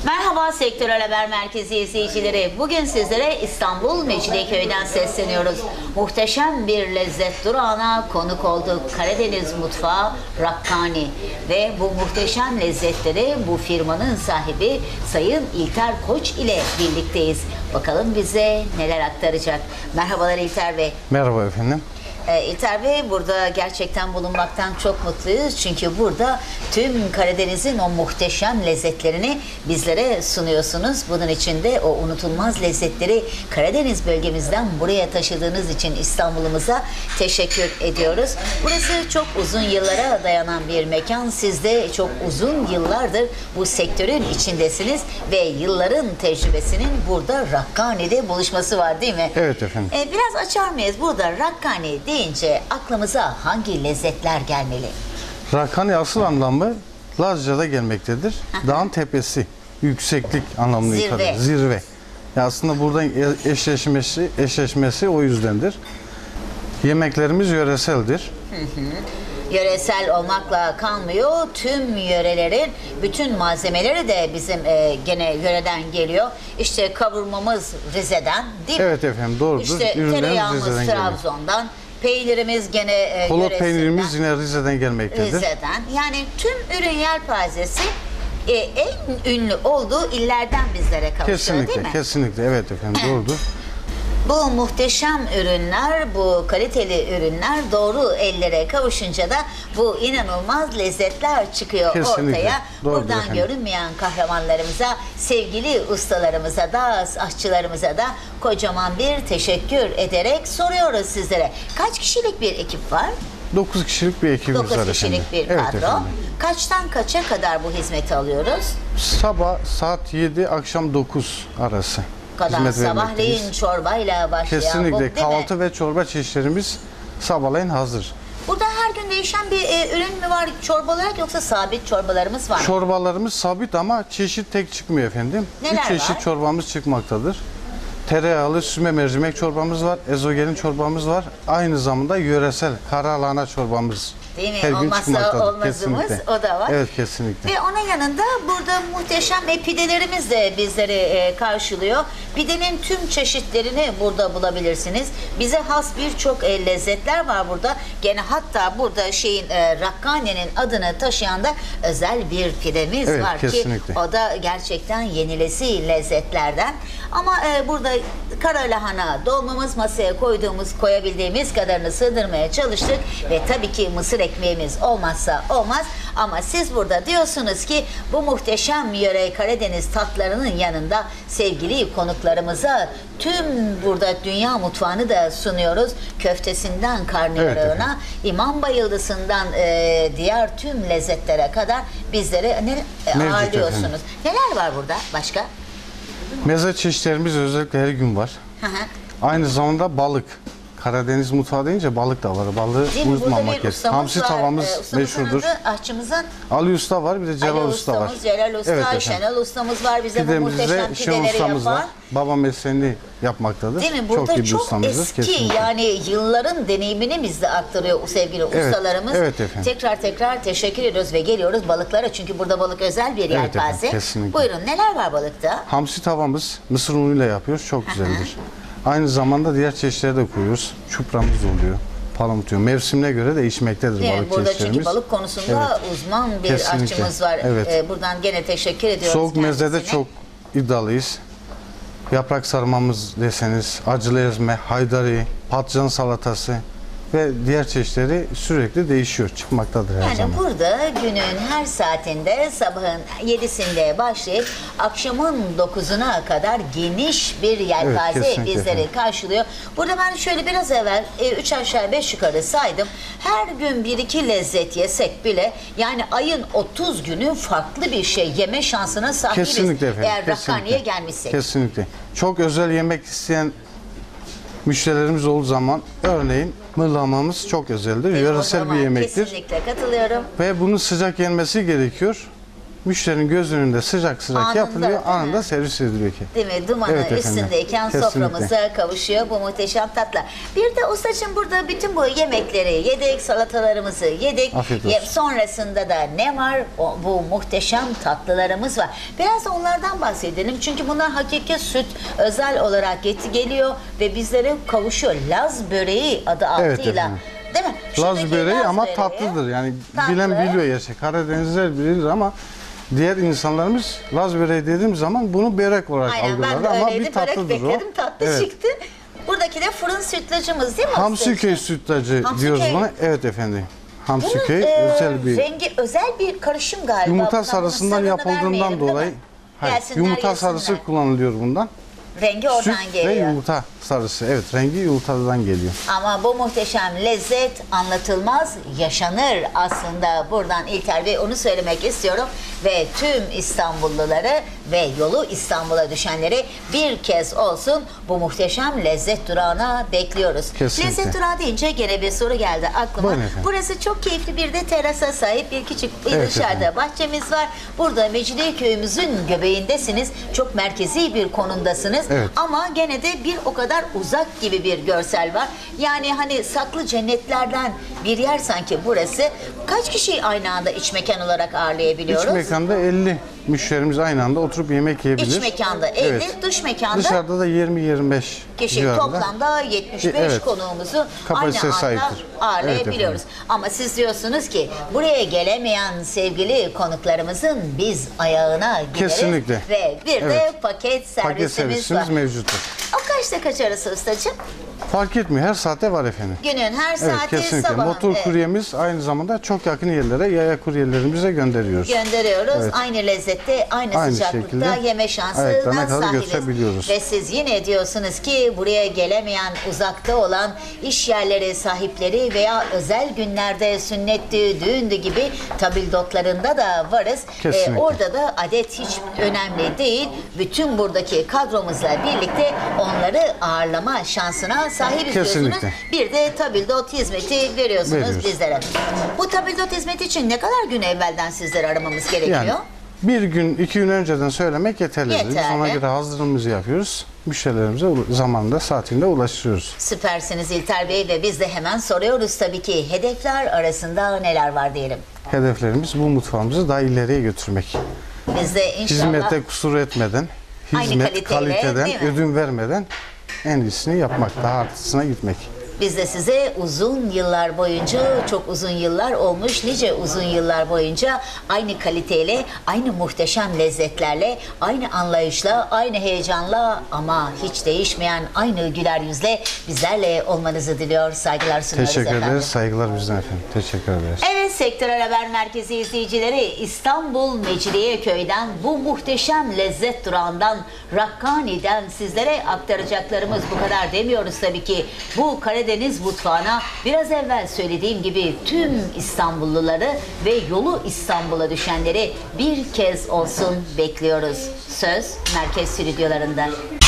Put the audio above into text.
Merhaba Sektörel Haber Merkezi izleyicileri. Bugün sizlere İstanbul Mecidiyeköy'den sesleniyoruz. Muhteşem bir lezzet durağına konuk olduk. Karadeniz mutfağı Rakkani. Ve bu muhteşem lezzetleri bu firmanın sahibi Sayın İlter Koç ile birlikteyiz. Bakalım bize neler aktaracak. Merhabalar İlter Bey. Merhaba efendim. İlter Bey, burada gerçekten bulunmaktan çok mutluyuz. Çünkü burada tüm Karadeniz'in o muhteşem lezzetlerini bizlere sunuyorsunuz. Bunun için de o unutulmaz lezzetleri Karadeniz bölgemizden buraya taşıdığınız için İstanbul'umuza teşekkür ediyoruz. Burası çok uzun yıllara dayanan bir mekan. Siz de çok uzun yıllardır bu sektörün içindesiniz ve yılların tecrübesinin burada Rakkani'de buluşması var, değil mi? Evet efendim. Biraz açar mıyız? Burada Rakkani deyince aklımıza hangi lezzetler gelmeli? Rakkani asıl anlamı Lazca'da gelmektedir. Dağın tepesi, yükseklik anlamını ifade eder. Zirve. Ya aslında buradan eşleşmesi o yüzdendir. Yemeklerimiz yöreseldir. Yöresel olmakla kalmıyor. Tüm yörelerin bütün malzemeleri de bizim gene yöreden geliyor. İşte kavurmamız Rize'den, değil mi? Evet efendim, doğrudur. İşte tereyağımız Trabzon'dan. Peynirimiz gene Kolot peynirimiz yine Rize'den gelmektedir. Rize'den. Yani tüm ürün yelpazesi en ünlü olduğu illerden bizlere kavuşuyor, değil mi? Kesinlikle. Evet efendim, doğrudur. Bu muhteşem ürünler, bu kaliteli ürünler doğru ellere kavuşunca da bu inanılmaz lezzetler çıkıyor ortaya. Buradan efendim. Görünmeyen kahramanlarımıza, sevgili ustalarımıza da, aşçılarımıza da kocaman bir teşekkür ederek soruyoruz sizlere. Kaç kişilik bir ekip var? 9 kişilik bir ekibimiz var efendim. 9 kişilik bir kadro. Efendim. Kaçtan kaça kadar bu hizmeti alıyoruz? Sabah saat 7, akşam 9 arası. Sabahleyin çorbayla başlayan Kesinlikle bu, kahvaltı ve çorba çeşitlerimiz sabahleyin hazır. Burada her gün değişen bir ürün mü var çorba olarak, yoksa sabit çorbalarımız var mı? Çorbalarımız sabit ama çeşit tek çıkmıyor efendim. Neler 3 çeşit var? çorbamız çıkmaktadır. Tereyağlı süzme mercimek çorbamız var, ezogelin çorbamız var. Aynı zamanda yöresel kara lahana çorbamız. Değil mi? Her gün Olmazsa çıkmaktadır. olmazımız Kesinlikle. o da var. Evet, kesinlikle. Ve onun yanında burada muhteşem pidelerimiz de bizleri karşılıyor. Pidenin tüm çeşitlerini burada bulabilirsiniz. Bize has birçok lezzetler var burada. Gene hatta burada Rakkani'nin adını taşıyan da özel bir pidemiz var kesinlikle. Ki o da gerçekten yenilesi lezzetlerden. Ama burada kara lahana dolmamız, masaya koyabildiğimiz kadarını sığdırmaya çalıştık ve tabii ki mısır ekmeğimiz olmazsa olmaz. Ama siz burada diyorsunuz ki bu muhteşem yöre Karadeniz tatlarının yanında sevgili konuklarımıza tüm burada dünya mutfağını da sunuyoruz. Köftesinden karnıyarığına, İmam Bayıldısından diğer tüm lezzetlere kadar bizlere ağırlıyorsunuz. Efendim. Neler var burada başka? Meze çeşitlerimiz özellikle her gün var. Aynı zamanda balık. Karadeniz mutfağı deyince balık da var. Balığı unutmamak gerekir. Hamsi tavamız meşhurdur. Aşçımızın Ali Usta var, bir de Celal Usta var. Celal Usta, Evet Şenol Ustamız var. Bize bu muhteşem Şenol pideleri Ustamız yapan. var. Baba mesleğini yapmaktadır. Değil mi? Burada iyi bir çok ustamızdır, eski, kesinlikle. yani yılların deneyimini bizde aktarıyor sevgili ustalarımız. Evet efendim. Tekrar teşekkür ediyoruz ve geliyoruz balıklara. Çünkü burada balık özel bir yelpaze. efendim, kesinlikle. Buyurun, neler var balıkta? Hamsi tavamız mısır unuyla yapıyoruz. Çok güzeldir. Aynı zamanda diğer çeşitleri de koyuyoruz. Çupramız oluyor. Palamut oluyor. Mevsimine göre değişmektedir balık burada çeşitlerimiz. Çünkü balık konusunda uzman bir Kesinlikle. aşçımız var. Buradan gene teşekkür ediyoruz Soğuk mezede kendisine. çok iddialıyız. Yaprak sarmamız deseniz, acılı ezme, haydari, patlıcan salatası ve diğer çeşitleri sürekli değişiyor, çıkmaktadır her zaman. Yani burada günün her saatinde, sabahın 7'sinde başlayıp akşamın 9'una kadar geniş bir yelpaze kesinlikle bizleri efendim. karşılıyor. Burada ben şöyle biraz evvel 3 aşağı 5 yukarı saydım. Her gün 1-2 lezzet yesek bile yani ayın 30 günü farklı bir şey yeme şansına sahibiz. Kesinlikle efendim. Eğer Rakkani'ye gelmişsek. Kesinlikle. Çok özel yemek isteyen müşterilerimiz olduğu zaman örneğin mırlamamız çok özeldir. Yöresel bir yemektir. Kesinlikle katılıyorum. Ve bunun sıcak yenmesi gerekiyor. müşterinin göz önünde sıcak sıcak Anında, yapılıyor, değil mi? anında servis ediliyor ki. Değil mi? Dumanı Evet efendim. üstündeyken Kesinlikle. soframıza kavuşuyor bu muhteşem tatlı. Bir de ustacığım burada bütün bu yemekleri yedik, salatalarımızı yedik. Afiyet olsun. Sonrasında da ne var? Bu muhteşem tatlılarımız var. Biraz da onlardan bahsedelim. Çünkü bunlar hakiki süt özel olarak geliyor ve bizlere kavuşuyor. Laz böreği adı Evet altıyla. efendim. Değil mi? Laz Şuradaki böreği Laz ama böreği, tatlıdır. Yani tatlı. bilen biliyor gerçek. Karadenizler bilir ama diğer insanlarımız Laz böreği dediğim zaman bunu börek olarak Aynen, ben de algılar ama öyleydi. bir Börek tatlıdır bekledim, o. tatlı Evet. çıktı. Buradaki de fırın sütlacımız değil mi? Hamsiköy ustacığım? sütlacı Hamsiköy. diyoruz buna. Evet efendim. Bunun Hamsiköy özel bir rengi özel bir karışım galiba. yumurta Bundan sarısından sırrını yapıldığından vermeyelim, değil dolayı mi? hayır, Gelsinler, yumurta yesinler. sarısı kullanılıyor bundan. Rengi oradan Süt geliyor. ve yumurta sarısı. Evet, rengi yumurtadan geliyor. Ama bu muhteşem lezzet anlatılmaz, yaşanır aslında. Buradan İlker Bey onu söylemek istiyorum. Ve tüm İstanbulluları ve yolu İstanbul'a düşenleri bir kez olsun bu muhteşem lezzet durağına bekliyoruz. Kesinlikle. Lezzet durağı deyince gene bir soru geldi aklıma. Buyurun efendim. Burası çok keyifli bir de terasa sahip bir küçük bir Evet dışarıda efendim. bahçemiz var. Burada Mecidiyeköy'ümüzün göbeğindesiniz. Çok merkezi bir konumdasınız. Evet. Ama gene de bir o kadar uzak gibi bir görsel var. Yani hani saklı cennetlerden bir yer sanki burası. Kaç kişiyi aynı anda iç mekan olarak ağırlayabiliyoruz? İç mekanda 50 müşterimiz aynı anda oturup yemek yiyebilir. İç mekanda 50, Evet. dış mekanda Dışarıda da 20-25 kişi, civarında. toplamda 75 Evet. konuğumuzu Kapasite aynı anda sahiptir. ağırlayabiliyoruz. Evet Ama siz diyorsunuz ki buraya gelemeyen sevgili konuklarımızın biz ayağına gideriz. Kesinlikle. Ve bir de Evet. paket servisimiz Paket servisimiz var. mevcuttur. O kaçta kaç arası ustacığım? Fark etmiyor. Her saatte var efendim. Günün her Evet, saati kesinlikle. sabahın. Motor Evet. kuryemiz aynı zamanda çok yakın yerlere yaya kuryelerimize gönderiyoruz. Gönderiyoruz. Evet. Aynı lezzette, aynı Aynı sıcaklıkta şekilde yeme şansına ayaklarına kadar sahibiz. götürebiliyoruz. Ve siz yine diyorsunuz ki buraya gelemeyen, uzakta olan iş yerleri sahipleri veya özel günlerde sünnetti, düğündü gibi tabildotlarında da varız. Kesinlikle. Orada da adet hiç önemli değil. Bütün buradaki kadromuzla birlikte onları ağırlama şansına sahibiz Kesinlikle. diyorsunuz. Bir de tabildot hizmeti veriyorsunuz Veriyoruz. bizlere. Bu tabildot hizmeti için ne kadar gün evvelden sizleri aramamız gerekiyor? Yani bir gün, 2 gün önceden söylemek yeterlidir. Biz Yeterli. ona göre hazırlığımızı yapıyoruz. Müşterilerimize zamanında, saatinde ulaştırıyoruz. Süpersiniz İlter Bey ve biz de hemen soruyoruz tabii ki hedefler arasında neler var diyelim. Hedeflerimiz bu mutfağımızı daha ileriye götürmek. Biz de inşallah Hizmette kusur etmeden, Aynı hizmet kaliteyle, kaliteden, değil mi? ödün vermeden en iyisini yapmak, daha artısına gitmek. biz de size uzun yıllar boyunca, çok uzun yıllar olmuş, nice uzun yıllar boyunca aynı kaliteyle, aynı muhteşem lezzetlerle, aynı anlayışla, aynı heyecanla ama hiç değişmeyen aynı güler yüzle bizlerle olmanızı diliyor, saygılar sunuyoruz Teşekkür efendim. ederiz. Saygılar bizden efendim. Teşekkür ederiz. Evet, Sektörel Haber Merkezi izleyicileri, İstanbul Mecidiyeköy'den bu muhteşem lezzet durağından, Rakkani'den sizlere aktaracaklarımız bu kadar demiyoruz tabii ki. Bu Karadeniz mutfağına biraz evvel söylediğim gibi tüm İstanbulluları ve yolu İstanbul'a düşenleri bir kez olsun bekliyoruz. Söz merkez stüdyolarında.